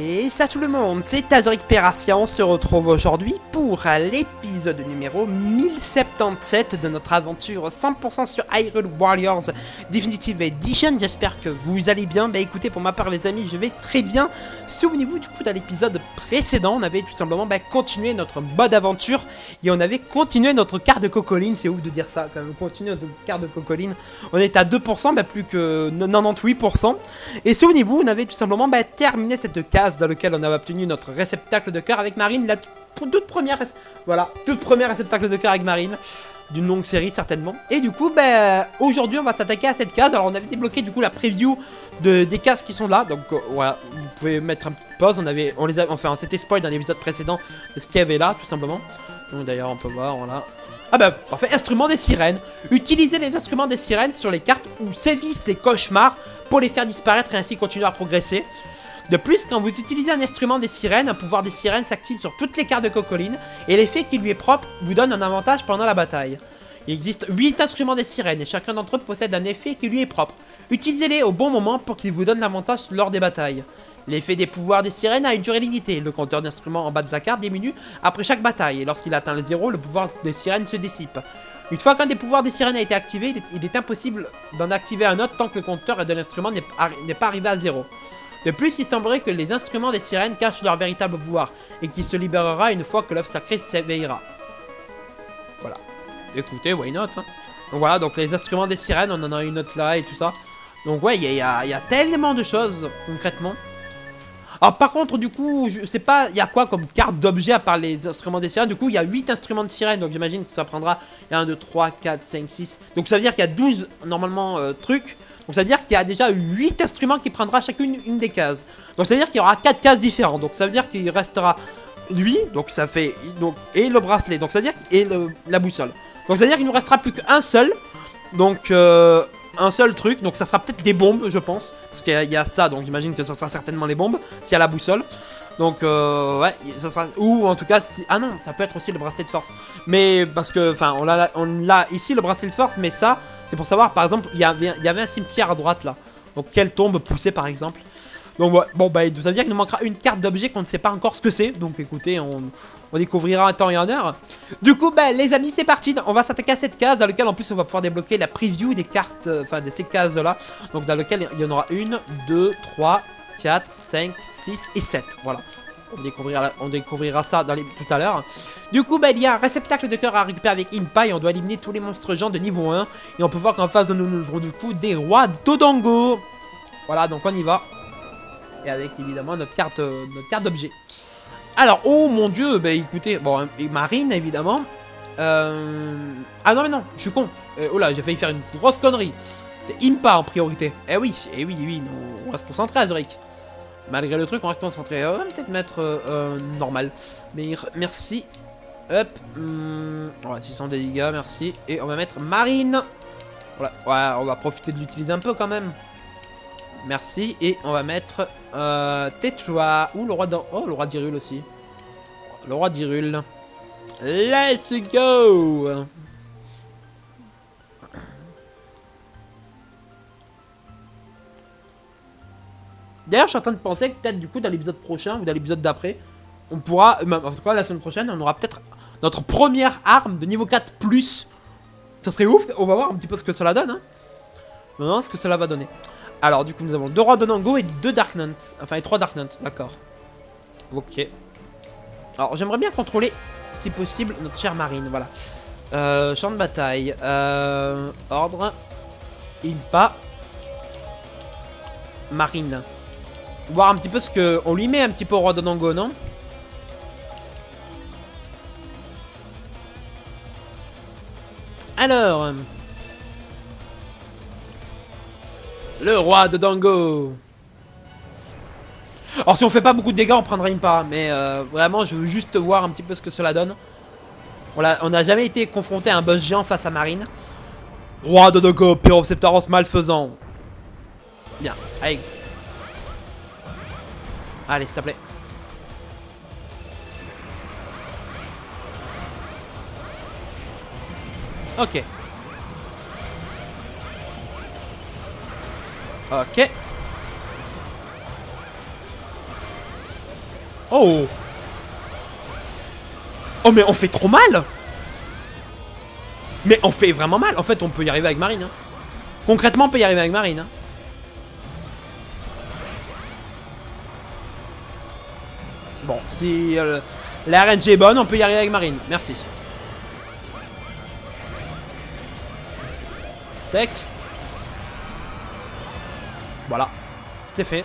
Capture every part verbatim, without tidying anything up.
Et ça tout le monde, c'est Azoric Peracia, on se retrouve aujourd'hui pour l'épisode numéro mille soixante-dix-sept de notre aventure cent pour cent sur Hyrule Warriors Definitive Edition. J'espère que vous allez bien. Bah écoutez, pour ma part les amis, je vais très bien. Souvenez-vous du coup dans l'épisode précédent, on avait tout simplement bah, continué notre mode aventure et on avait continué notre carte de Cocoline. C'est ouf de dire ça quand même, continuer notre carte de Cocoline. On est à deux pour cent, bah, plus que quatre-vingt-dix-huit pour cent. Et souvenez-vous, on avait tout simplement bah, terminé cette case dans laquelle on avait obtenu notre réceptacle de cœur avec Marine, la toute première, voilà, toute première réceptacle de cœur avec Marine, d'une longue série certainement. Et du coup, bah, aujourd'hui on va s'attaquer à cette case. Alors on avait débloqué du coup la preview de, des cases qui sont là, donc euh, voilà, vous pouvez mettre un petit pause. On avait, on les a, enfin, c'était spoil dans l'épisode précédent de ce qu'il y avait là, tout simplement. Donc d'ailleurs on peut voir, voilà. Ah bah parfait, instrument des sirènes. Utilisez les instruments des sirènes sur les cartes où sévissent des cauchemars pour les faire disparaître et ainsi continuer à progresser. De plus, quand vous utilisez un instrument des sirènes, un pouvoir des sirènes s'active sur toutes les cartes de Cocoline et l'effet qui lui est propre vous donne un avantage pendant la bataille. Il existe huit instruments des sirènes et chacun d'entre eux possède un effet qui lui est propre. Utilisez-les au bon moment pour qu'ils vous donnent l'avantage lors des batailles. L'effet des pouvoirs des sirènes a une durée limitée. Le compteur d'instruments en bas de la carte diminue après chaque bataille et lorsqu'il atteint le zéro, le pouvoir des sirènes se dissipe. Une fois qu'un des pouvoirs des sirènes a été activé, il est, il est impossible d'en activer un autre tant que le compteur de l'instrument n'est pas arrivé à zéro. De plus, il semblerait que les instruments des sirènes cachent leur véritable pouvoir et qu'il se libérera une fois que l'œuf sacré s'éveillera. Voilà. Écoutez, why not hein. Donc voilà, donc les instruments des sirènes, on en a une autre là et tout ça. Donc ouais, il y, y, y a tellement de choses concrètement. Alors par contre, du coup, je sais pas, il y a quoi comme carte d'objet à part les instruments des sirènes. Du coup, il y a huit instruments de sirène, donc j'imagine que ça prendra un, deux, trois, quatre, cinq, six. Donc ça veut dire qu'il y a douze normalement euh, trucs. Donc ça veut dire qu'il y a déjà huit instruments qui prendra chacune une des cases. Donc ça veut dire qu'il y aura quatre cases différentes. Donc ça veut dire qu'il restera lui, donc ça fait donc et le bracelet. Donc ça veut dire et le, la boussole. Donc ça veut dire qu'il nous restera plus qu'un seul. Donc euh, un seul truc. Donc ça sera peut-être des bombes, je pense, parce qu'il y, y a ça. Donc j'imagine que ça sera certainement les bombes s'il y a la boussole. Donc euh, ouais, ça sera, ou en tout cas si, ah non, ça peut être aussi le bracelet de force. Mais parce que enfin on l'a on l'a ici le bracelet de force, mais ça c'est pour savoir par exemple il y avait il y avait un cimetière à droite là. Donc quelle tombe poussée par exemple. Donc ouais, bon bah ça veut dire qu'il nous manquera une carte d'objet qu'on ne sait pas encore ce que c'est. Donc écoutez, on, on découvrira en temps et en heure. Du coup bah les amis c'est parti, on va s'attaquer à cette case dans laquelle en plus on va pouvoir débloquer la preview des cartes, enfin euh, de ces cases là. Donc dans lequel il y en aura une, deux, trois, quatre, cinq, six et sept. Voilà. On découvrira, on découvrira ça dans les, tout à l'heure. Du coup, bah, il y a un réceptacle de cœur à récupérer avec Impa et on doit éliminer tous les monstres géants de niveau un. Et on peut voir qu'en face de nous, nous aurons du coup des rois d'Odango. Voilà, donc on y va. Et avec évidemment notre carte, euh, notre carte d'objet. Alors, oh mon dieu, bah écoutez, bon, et Marine évidemment. Euh... Ah non, mais non, je suis con. Euh, oh là, j'ai failli faire une grosse connerie. C'est Impa en priorité. Eh oui, eh oui, oui, nous, on va se concentrer, Azoric. Malgré le truc, on reste concentré. On va peut-être mettre euh, euh, normal. Mais merci. Hop. Hum, voilà, six cents de dégâts, merci. Et on va mettre Marine. Voilà, ouais, on va profiter de l'utiliser un peu quand même. Merci. Et on va mettre euh, Tetra. Ou le roi d'Hyrule. Oh, le roi d'Hyrule aussi. Le roi d'Hyrule. Let's go. D'ailleurs, je suis en train de penser que peut-être du coup dans l'épisode prochain ou dans l'épisode d'après, on pourra, en tout cas la semaine prochaine, on aura peut-être notre première arme de niveau quatre plus. Ça serait ouf, on va voir un petit peu ce que cela donne. Hein. On va voir ce que cela va donner. Alors du coup nous avons deux rois de Nango et deux Dark Knights. Enfin et trois Dark Knights, d'accord. Ok. Alors j'aimerais bien contrôler, si possible, notre chère Marine, voilà. Euh, champ de bataille. Euh, ordre. Impa. Marine. Voir un petit peu ce que on lui met un petit peu au roi de Nango, non? Alors, le roi de Dango. Alors si on fait pas beaucoup de dégâts, on prendra Impa. Mais euh, vraiment, je veux juste voir un petit peu ce que cela donne. On n'a jamais été confronté à un boss géant face à Marine. Roi de Dango, Pyropseptaros malfaisant. Bien, allez. Allez, s'il te plaît. Ok. Ok. Oh. Oh mais on fait trop mal. Mais on fait vraiment mal. En fait on peut y arriver avec Marine hein. Concrètement on peut y arriver avec Marine hein. Bon si euh, la R N G est bonne on peut y arriver avec Marine. Merci. Tac. Voilà. C'est fait.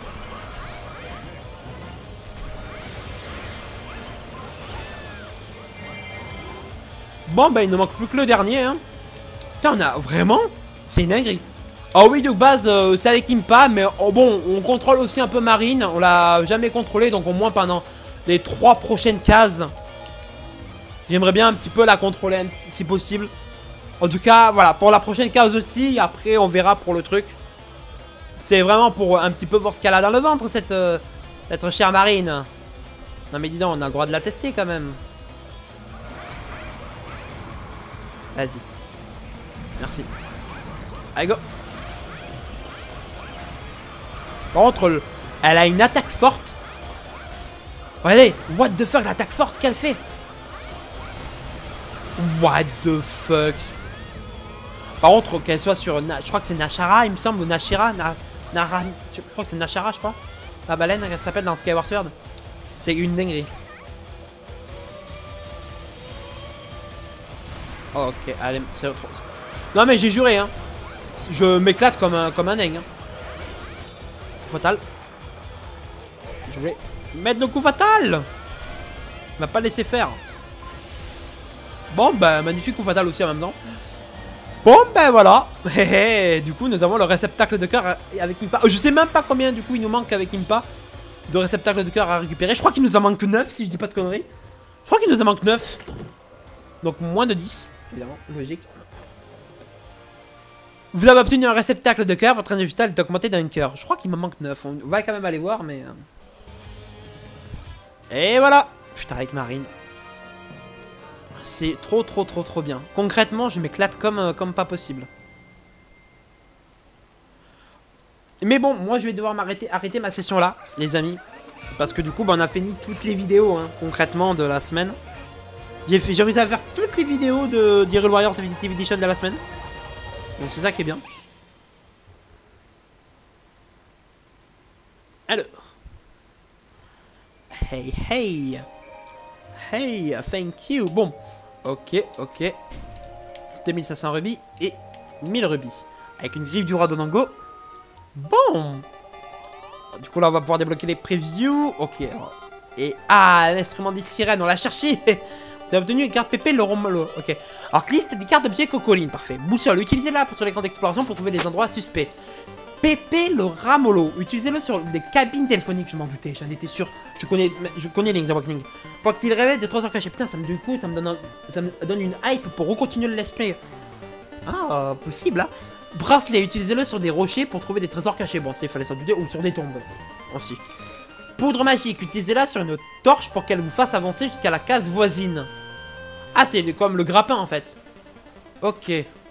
Bon bah il ne manque plus que le dernier hein. Putain on a vraiment. C'est une dinguerie. Oh oui de base euh, c'est avec Impa. Mais oh, bon on contrôle aussi un peu Marine. On l'a jamais contrôlé. Donc au moins pendant les trois prochaines cases j'aimerais bien un petit peu la contrôler si possible. En tout cas voilà pour la prochaine case aussi. Après on verra pour le truc. C'est vraiment pour un petit peu voir ce qu'elle a dans le ventre cette, euh, cette chère Marine. Non mais dis donc on a le droit de la tester quand même. Vas-y. Merci. Allez, go. Par contre, le... elle a une attaque forte. Regardez, what the fuck, l'attaque forte qu'elle fait. What the fuck. Par contre, qu'elle soit sur... Je crois que c'est Nashara, il me semble, ou Nashira. Na... Nara... Je crois que c'est Nashara, je crois. La baleine, elle s'appelle dans Skyward Sword. C'est une dinguerie. Ok, allez, c'est autre chose. Non mais j'ai juré hein. Je m'éclate comme un, comme un dingue hein. Coup fatal. Je voulais mettre le coup fatal. Il m'a pas laissé faire. Bon bah magnifique coup fatal aussi en même temps. Bon ben voilà. Du coup nous avons le réceptacle de cœur avec Impa. Je sais même pas combien du coup il nous manque avec Impa de réceptacle de cœur à récupérer. Je crois qu'il nous en manque neuf si je dis pas de conneries. Je crois qu'il nous en manque neuf. Donc moins de dix. Évidemment, logique. Vous avez obtenu un réceptacle de cœur, votre énergie vitale est augmentée d'un cœur. Je crois qu'il me manque neuf. On va quand même aller voir, mais... Et voilà. Putain, avec Marine. C'est trop, trop, trop, trop bien. Concrètement, je m'éclate comme, euh, comme pas possible. Mais bon, moi, je vais devoir m'arrêter arrêter ma session là, les amis. Parce que du coup, bah, on a fini toutes les vidéos, hein, concrètement, de la semaine. J'ai réussi à faire toutes les vidéos de d'Hyrule Warriors Definitive Edition de la semaine. Donc c'est ça qui est bien. Alors. Hey, hey. Hey, thank you. Bon. Ok, ok. deux mille cinq cents rubis et mille rubis. Avec une griffe du roi Donango. Bon. Du coup là on va pouvoir débloquer les previews. Ok. Et ah, l'instrument des sirènes, on l'a cherché. T'as obtenu une carte Pépé le Romolo. Ok. Alors, liste des cartes d'objets Cocoline. Parfait. Boussole. Utilisez-la sur l'écran d'exploration pour trouver des endroits suspects. Pépé le Ramolo. Utilisez-le sur des cabines téléphoniques. Je m'en doutais. J'en étais sûr. Je connais, je connais Link's Awakening. Pour qu'il révèle des trésors cachés. Putain, ça me, du coup, ça me donne, un, ça me donne une hype pour recontinuer le let's play. Ah, possible, hein. Bracelet. Utilisez-le sur des rochers pour trouver des trésors cachés. Bon, il fallait s'en douter. Ou sur des tombes. Aussi. Poudre magique, utilisez-la sur une torche pour qu'elle vous fasse avancer jusqu'à la case voisine. Ah, c'est comme le grappin en fait. Ok.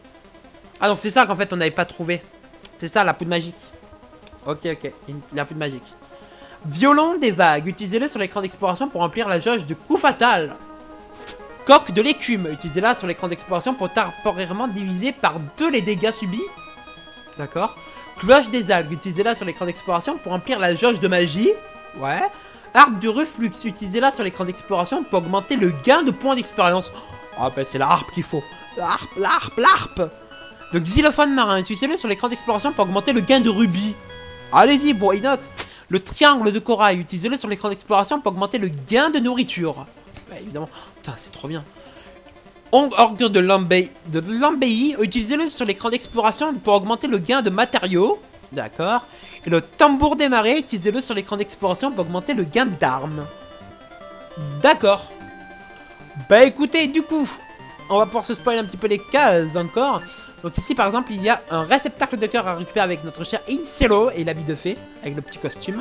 Ah, donc c'est ça qu'en fait on n'avait pas trouvé. C'est ça la poudre magique. Ok, ok. Une, la poudre magique. Violon des vagues, utilisez-le sur l'écran d'exploration pour remplir la jauge de coup fatal. Coque de l'écume, utilisez-la sur l'écran d'exploration pour temporairement diviser par deux les dégâts subis. D'accord. Cloche des algues, utilisez-la sur l'écran d'exploration pour remplir la jauge de magie. Ouais. Harpe du reflux, utilisez-la sur l'écran d'exploration pour augmenter le gain de points d'expérience. Ah ben c'est la harpe qu'il faut. La harpe, la harpe, la harpe. Donc xylophone marin, utilisez-le sur l'écran d'exploration pour augmenter le gain de rubis. Allez-y, why not. Le triangle de corail, utilisez-le sur l'écran d'exploration pour augmenter le gain de nourriture. Bah évidemment. Putain, c'est trop bien. Orgue de Lambéi, utilisez-le sur l'écran d'exploration pour augmenter le gain de matériaux. D'accord. Et le tambour des marées, utilisez-le sur l'écran d'exploration pour augmenter le gain d'armes. D'accord. Bah écoutez, du coup, on va pouvoir se spoiler un petit peu les cases encore. Donc ici par exemple, il y a un réceptacle de cœur à récupérer avec notre cher Incelo et l'habit de fée, avec le petit costume.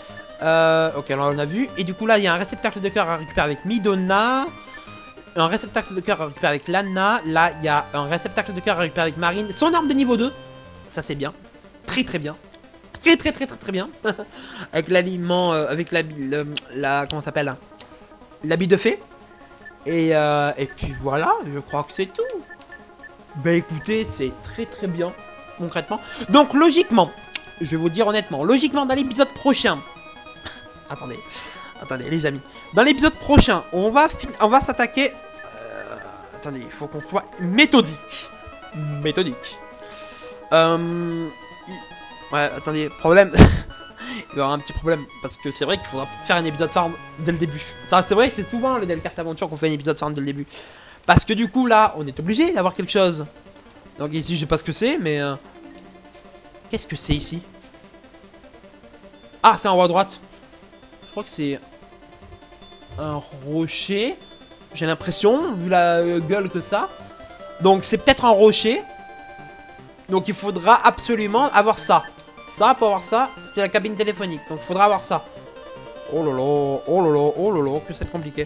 Euh, ok, alors on a vu. Et du coup là, il y a un réceptacle de cœur à récupérer avec Midona. Un réceptacle de cœur à récupérer avec Lana. Là, il y a un réceptacle de cœur à récupérer avec Marine. Son arme de niveau deux. Ça c'est bien. Très très bien. très très très très très bien. Avec l'aliment, euh, avec la, le, la, comment ça s'appelle, l'habit de fée. Et, euh, et puis voilà, je crois que c'est tout. Bah écoutez, c'est très très bien, concrètement. Donc logiquement, je vais vous dire honnêtement, logiquement dans l'épisode prochain... attendez, attendez les amis. Dans l'épisode prochain, on va, on va s'attaquer... Euh, attendez, il faut qu'on soit méthodique. Méthodique. Euh... Ouais, attendez, problème. Il y aura un petit problème, parce que c'est vrai qu'il faudra faire un épisode farm dès le début. Ça, c'est vrai que c'est souvent les Del Carte Aventure qu'on fait un épisode farm dès le début. Parce que du coup, là, on est obligé d'avoir quelque chose. Donc ici, je sais pas ce que c'est, mais... Euh... Qu'est-ce que c'est ici? Ah, c'est en haut à droite. Je crois que c'est... un rocher. J'ai l'impression, vu la euh, gueule que ça. Donc c'est peut-être un rocher. Donc il faudra absolument avoir ça. Ça, pour avoir ça, c'est la cabine téléphonique. Donc il faudra avoir ça. Oh lolo, oh lolo, oh lolo, que c'est compliqué.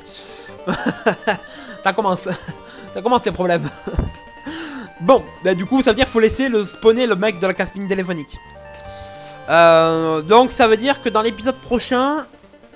Ça commence. Ça commence les problèmes. Bon, bah du coup, ça veut dire qu'il faut laisser le spawner le mec de la cabine téléphonique. Euh, donc ça veut dire que dans l'épisode prochain,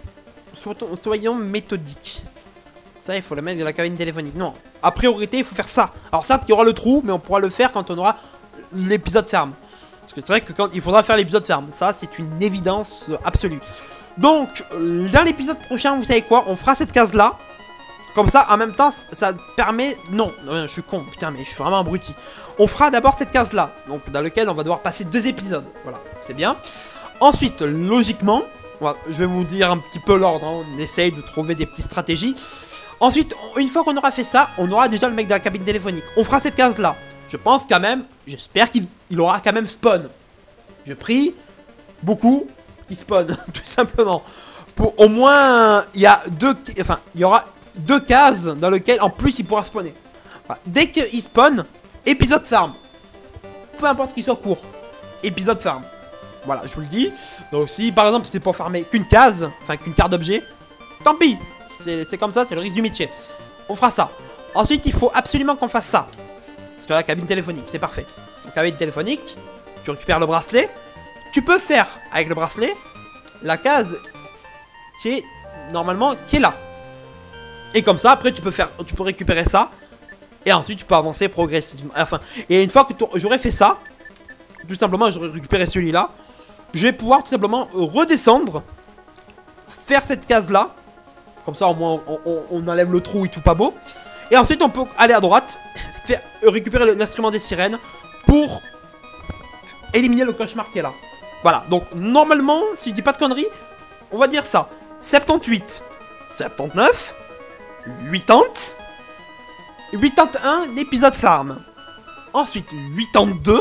soyons méthodiques. Ça, il faut le mettre de la cabine téléphonique. Non, a priorité, il faut faire ça. Alors ça, il y aura le trou, mais on pourra le faire quand on aura l'épisode ferme. Parce que c'est vrai que quand il faudra faire l'épisode ferme, ça c'est une évidence absolue. Donc, dans l'épisode prochain, vous savez quoi? On fera cette case-là. Comme ça, en même temps, ça permet... Non, non, je suis con, putain, mais je suis vraiment abruti. On fera d'abord cette case-là, donc dans laquelle on va devoir passer deux épisodes. Voilà, c'est bien. Ensuite, logiquement, voilà, je vais vous dire un petit peu l'ordre, hein, on essaye de trouver des petites stratégies. Ensuite, une fois qu'on aura fait ça, on aura déjà le mec de la cabine téléphonique. On fera cette case-là. Je pense quand même, j'espère qu'il il aura quand même spawn. Je prie, beaucoup, il spawn, tout simplement. Pour au moins, il y a deux, enfin, il y aura deux cases dans lesquelles, en plus, il pourra spawner. Voilà. Dès qu'il spawn, épisode farm. Peu importe qu'il soit court, épisode farm. Voilà, je vous le dis. Donc si, par exemple, c'est pour farmer qu'une case, enfin, qu'une carte d'objet, tant pis. C'est comme ça, c'est le risque du métier. On fera ça. Ensuite, il faut absolument qu'on fasse ça. Parce que la cabine téléphonique, c'est parfait. Donc, cabine téléphonique, tu récupères le bracelet. Tu peux faire, avec le bracelet, la case qui est, normalement, qui est là. Et comme ça, après, tu peux faire, tu peux récupérer ça. Et ensuite, tu peux avancer progressivement. Enfin, et une fois que j'aurai fait ça, tout simplement, j'aurai récupéré celui-là, je vais pouvoir tout simplement redescendre, faire cette case-là. Comme ça, au moins, on, on, on enlève le trou et tout pas beau. Et ensuite, on peut aller à droite, faire, récupérer l'instrument des sirènes pour éliminer le cauchemar qui est là. Voilà, donc normalement, si je dis pas de conneries, on va dire ça. soixante-dix-huit, soixante-dix-neuf, quatre-vingts, quatre-vingt-un, l'épisode farm. Ensuite, quatre-vingt-deux,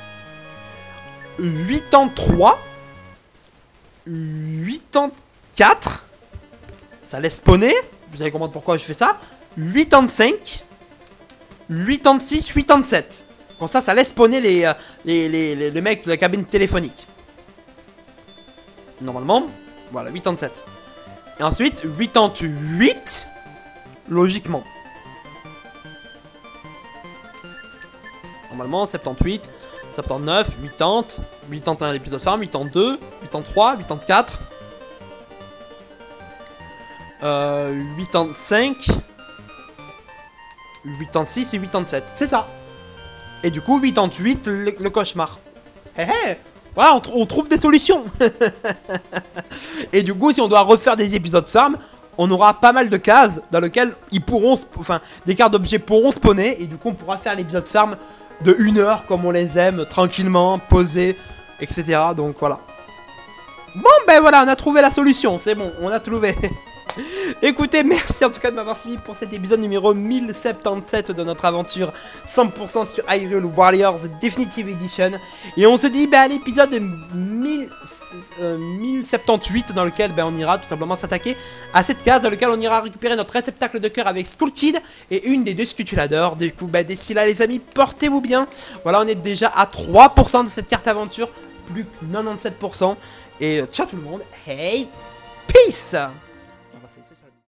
quatre-vingt-trois, quatre-vingt-quatre, ça laisse spawner, vous allez comprendre pourquoi je fais ça. quatre-vingt-cinq, quatre-vingt-six, quatre-vingt-sept. Comme ça, ça laisse spawner les, les, les, les, les mecs de la cabine téléphonique. Normalement, voilà, quatre-vingt-sept. Et ensuite, quatre-vingt-huit, logiquement. Normalement, soixante-dix-huit, soixante-dix-neuf, quatre-vingts, quatre-vingt-un l'épisode farm, quatre-vingt-deux, quatre-vingt-trois, quatre-vingt-quatre. Euh, quatre-vingt-cinq, quatre-vingt-six et quatre-vingt-sept, c'est ça. Et du coup, quatre-vingt-huit, le, le cauchemar. Hé hé, voilà, on, on trouve des solutions. Et du coup, si on doit refaire des épisodes farm, on aura pas mal de cases dans lesquelles ils pourront, enfin, des cartes d'objets pourront spawner. Et du coup, on pourra faire l'épisode farm de une heure comme on les aime, tranquillement, posé, et cetera. Donc voilà. Bon, ben voilà, on a trouvé la solution, c'est bon, on a trouvé. Écoutez, merci en tout cas de m'avoir suivi pour cet épisode numéro mille soixante-dix-sept de notre aventure cent pour cent sur Hyrule Warriors Definitive Edition. Et on se dit bah, à l'épisode mille soixante-dix-huit dans lequel bah, on ira tout simplement s'attaquer à cette case dans laquelle on ira récupérer notre réceptacle de cœur avec Skullkid et une des deux Scutuladors. Du coup, bah, d'ici là les amis, portez-vous bien. Voilà, on est déjà à trois pour cent de cette carte aventure, plus que quatre-vingt-dix-sept pour cent. Et ciao tout le monde, hey, peace.